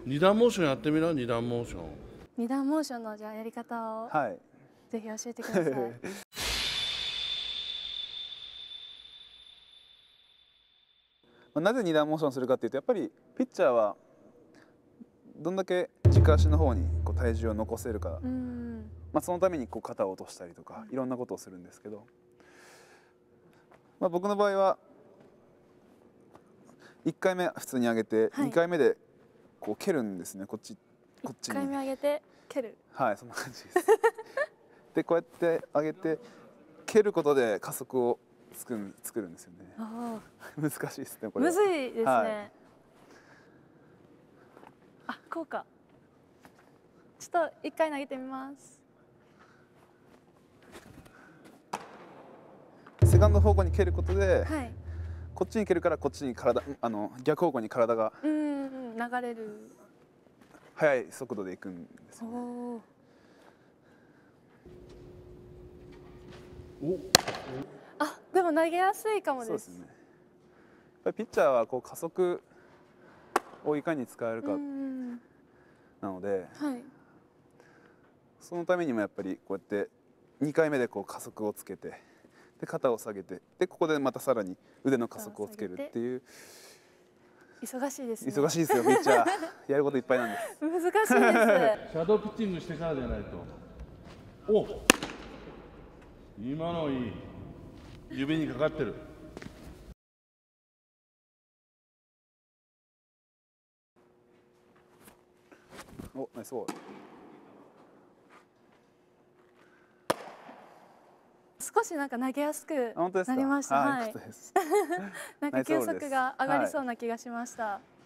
二段モーションやってみな、二段モーション。 二段モーションのじゃあやり方をはい。 ぜひ教えてください。 なぜ二段モーションするかっていうと、やっぱりピッチャーはどんだけ軸足の方にこう体重を残せるか、そのためにこう肩を落としたりとかいろんなことをするんですけど、僕の場合は1回目普通に上げて、2回目でこう蹴るんですね、こっちに。 1回目上げて蹴る。 はい、そんな感じです。でこうやって上げて蹴ることで加速を作るんですよね。難しいですね、これは。 むずいですね。はい、あ、こうか。ちょっと1回投げてみます。 セカンド方向に蹴ることで、 はい、 こっちに蹴るからこっちに逆方向に体が流れる速い速度でいくんですよね。 あ、でも投げやすいかもです。 そうですね。やっぱりピッチャーはこう加速をいかに使えるかなので、そのためにもやっぱりこうやって2回目でこう加速をつけて、で肩を下げて、でここでまたさらに腕の加速をつけるっていう。 忙しいですね。 忙しいですよ、ピッチャー。やることいっぱいなんです。 難しいです。シャドーピッチングしてからじゃないと。お、今のいい。指にかかってる。 お、ナイスボール。 少しなんか投げやすくなりました。はい。なんか球速が上がりそうな気がしました。